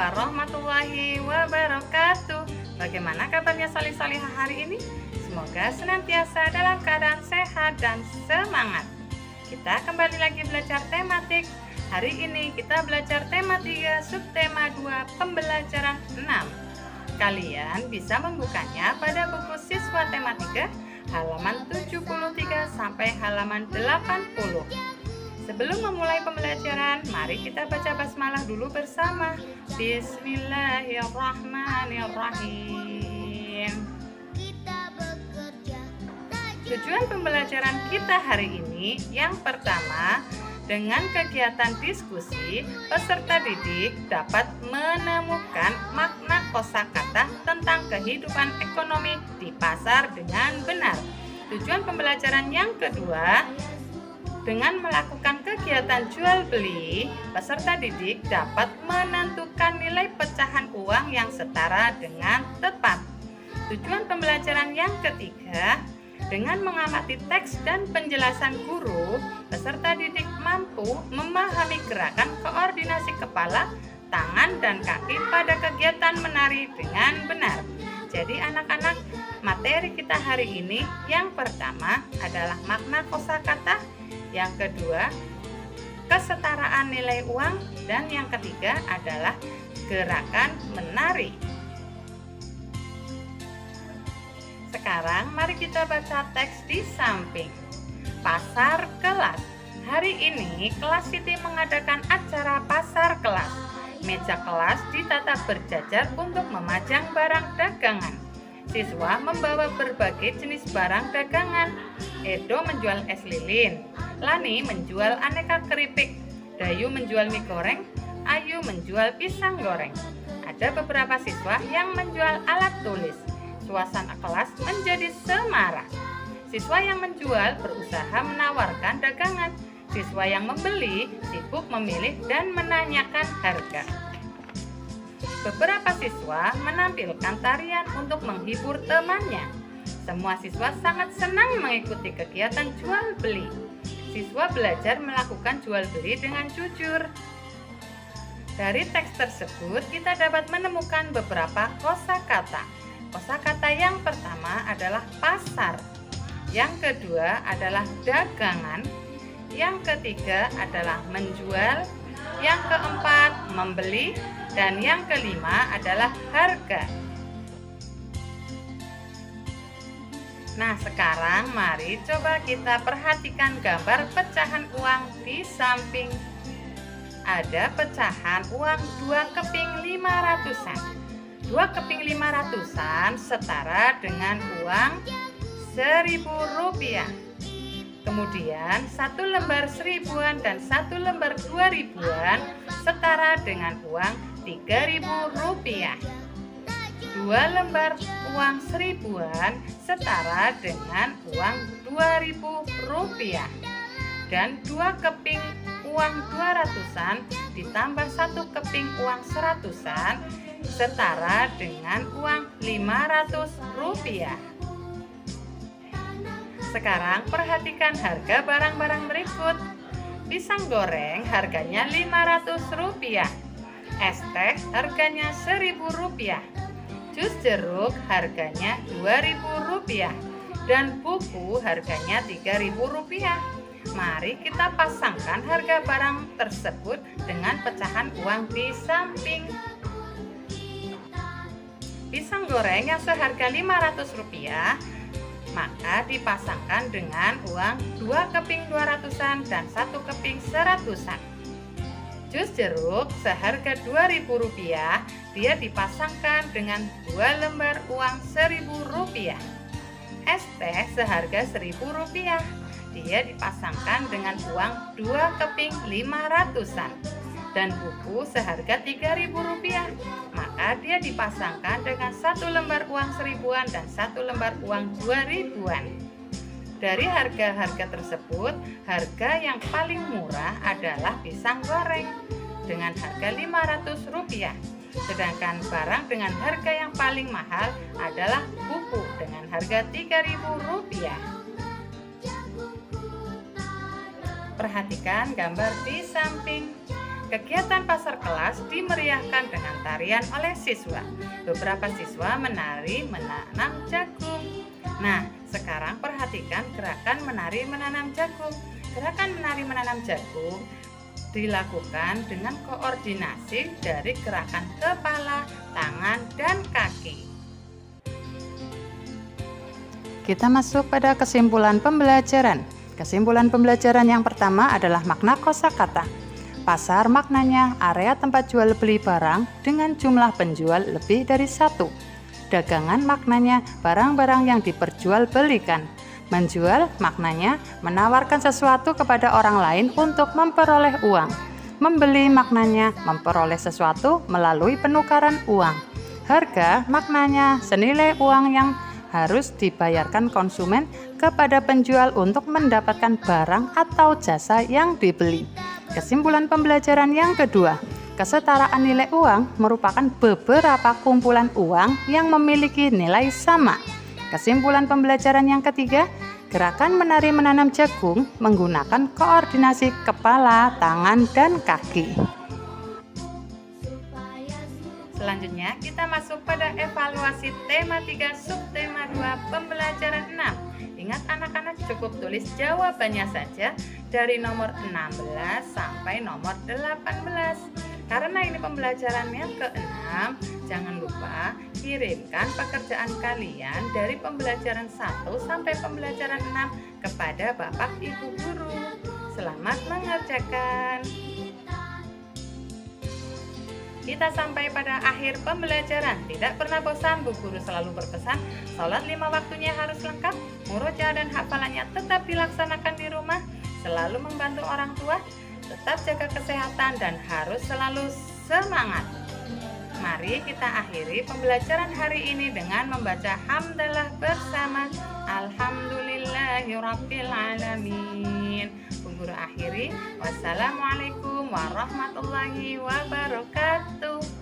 warahmatullahi wabarakatuh. Bagaimana kabarnya salih-salihah hari ini? Semoga senantiasa dalam keadaan sehat dan semangat. Kita kembali lagi belajar tematik. Hari ini kita belajar tema 3, subtema 2, pembelajaran 6. Kalian bisa membukanya pada buku siswa tema 3, halaman 73 sampai halaman 80. Sebelum memulai pembelajaran, mari kita baca basmalah dulu bersama. Bismillahirrahmanirrahim. Tujuan pembelajaran kita hari ini yang pertama, dengan kegiatan diskusi, peserta didik dapat menemukan makna kosakata tentang kehidupan ekonomi di pasar dengan benar. Tujuan pembelajaran yang kedua, dengan melakukan kegiatan jual beli, peserta didik dapat menentukan nilai pecahan uang yang setara dengan tepat. Tujuan pembelajaran yang ketiga, dengan mengamati teks dan penjelasan guru, peserta didik mampu memahami gerakan koordinasi kepala, tangan, dan kaki pada kegiatan menari dengan benar. Jadi anak-anak, materi kita hari ini yang pertama adalah makna kosakata, yang kedua kesetaraan nilai uang, dan yang ketiga adalah gerakan menari. Sekarang mari kita baca teks di samping. Pasar kelas. Hari ini kelas Siti mengadakan acara pasar kelas. Meja kelas ditata berjajar untuk memajang barang dagangan. Siswa membawa berbagai jenis barang dagangan. Edo menjual es lilin, Lani menjual aneka keripik, Dayu menjual mie goreng, Ayu menjual pisang goreng. Ada beberapa siswa yang menjual alat tulis. Suasana kelas menjadi semarak. Siswa yang menjual berusaha menawarkan dagangan. Siswa yang membeli sibuk memilih dan menanyakan harga. Beberapa siswa menampilkan tarian untuk menghibur temannya. Semua siswa sangat senang mengikuti kegiatan jual beli. Siswa belajar melakukan jual beli dengan jujur. Dari teks tersebut kita dapat menemukan beberapa kosakata. Kosakata yang pertama adalah pasar, yang kedua adalah dagangan, yang ketiga adalah menjual, yang keempat membeli, dan yang kelima adalah harga. Nah, sekarang mari coba kita perhatikan gambar pecahan uang di samping. Ada pecahan uang 2 keping 500-an. 2 keping 500-an setara dengan uang Rp1.000. Kemudian 1 lembar 1000-an dan 1 lembar 2000-an setara dengan uang Rp3.000. 2 lembar uang 1000-an setara dengan uang Rp2.000. Dan 2 keping uang 200-an ditambah 1 keping uang 100-an setara dengan uang Rp500. Sekarang perhatikan harga barang-barang berikut. Pisang goreng harganya Rp500. Es teh harganya Rp1.000. Jus jeruk harganya Rp2.000 dan buku harganya Rp3.000. Mari kita pasangkan harga barang tersebut dengan pecahan uang di samping. Pisang goreng yang seharga Rp500 maka dipasangkan dengan uang 2 keping 200-an dan 1 keping 100-an. Jus jeruk seharga Rp2.000 dia dipasangkan dengan 2 lembar uang Rp1.000. Es teh seharga Rp1.000 dia dipasangkan dengan uang 2 keping 500-an. Dan buku seharga Rp3.000 maka dia dipasangkan dengan 1 lembar uang 1000-an dan 1 lembar uang 2000-an. Dari harga-harga tersebut, harga yang paling murah adalah pisang goreng dengan harga Rp500. Sedangkan barang dengan harga yang paling mahal adalah buku dengan harga Rp3.000. Perhatikan gambar di samping. Kegiatan pasar kelas dimeriahkan dengan tarian oleh siswa. Beberapa siswa menari menanam jagung. Nah, sekarang perhatikan gerakan menari menanam jagung. Gerakan menari menanam jagung dilakukan dengan koordinasi dari gerakan kepala, tangan, dan kaki. Kita masuk pada kesimpulan pembelajaran. Kesimpulan pembelajaran yang pertama adalah makna kosakata. Pasar maknanya area tempat jual beli barang dengan jumlah penjual lebih dari satu. Dagangan maknanya barang-barang yang diperjualbelikan. Menjual maknanya menawarkan sesuatu kepada orang lain untuk memperoleh uang. Membeli maknanya memperoleh sesuatu melalui penukaran uang. Harga maknanya senilai uang yang harus dibayarkan konsumen kepada penjual untuk mendapatkan barang atau jasa yang dibeli. Kesimpulan pembelajaran yang kedua, kesetaraan nilai uang merupakan beberapa kumpulan uang yang memiliki nilai sama. Kesimpulan pembelajaran yang ketiga, gerakan menari menanam jagung menggunakan koordinasi kepala, tangan, dan kaki. Selanjutnya kita masuk pada evaluasi tema 3 subtema 2 pembelajaran 6. Ingat anak-anak cukup tulis jawabannya saja dari nomor 16 sampai nomor 18. Karena ini pembelajarannya ke-6, jangan lupa kirimkan pekerjaan kalian dari pembelajaran 1 sampai pembelajaran 6 kepada Bapak Ibu Guru. Selamat mengerjakan. Kita sampai pada akhir pembelajaran. Tidak pernah bosan, Bu Guru selalu berpesan, sholat 5 waktunya harus lengkap, murojaah dan hafalannya tetap dilaksanakan di rumah, selalu membantu orang tua, tetap jaga kesehatan dan harus selalu semangat. Mari kita akhiri pembelajaran hari ini dengan membaca hamdalah bersama. Alhamdulillahirabbil alamin. Bu Guru akhiri. Wassalamualaikum warahmatullahi wabarakatuh.